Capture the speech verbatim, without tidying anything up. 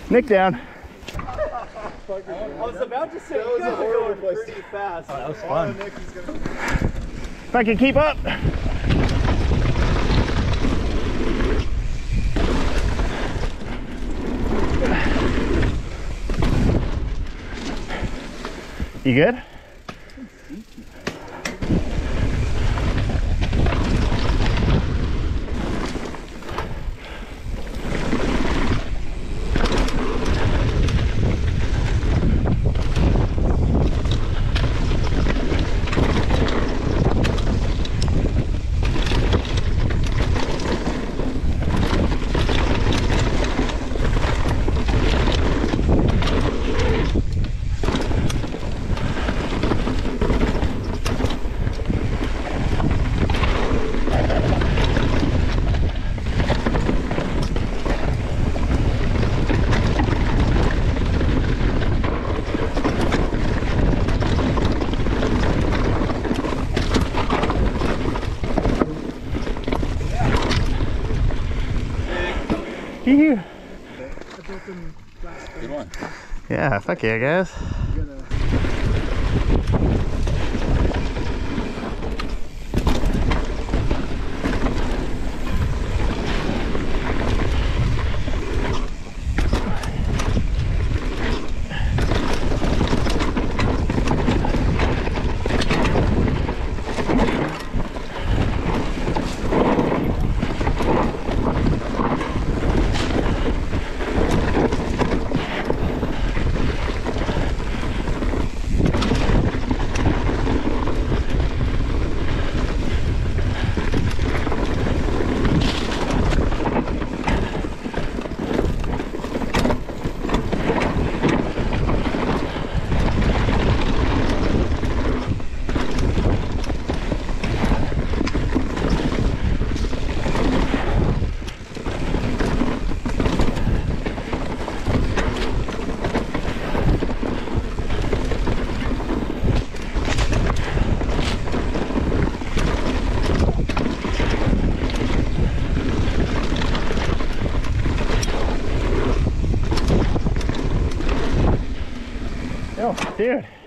Nick down. I was about to say, you guys are going pretty fast. Oh, that was fun. If I can keep up. You good? Good one. Yeah, fuck yeah, guys. Oh, dude.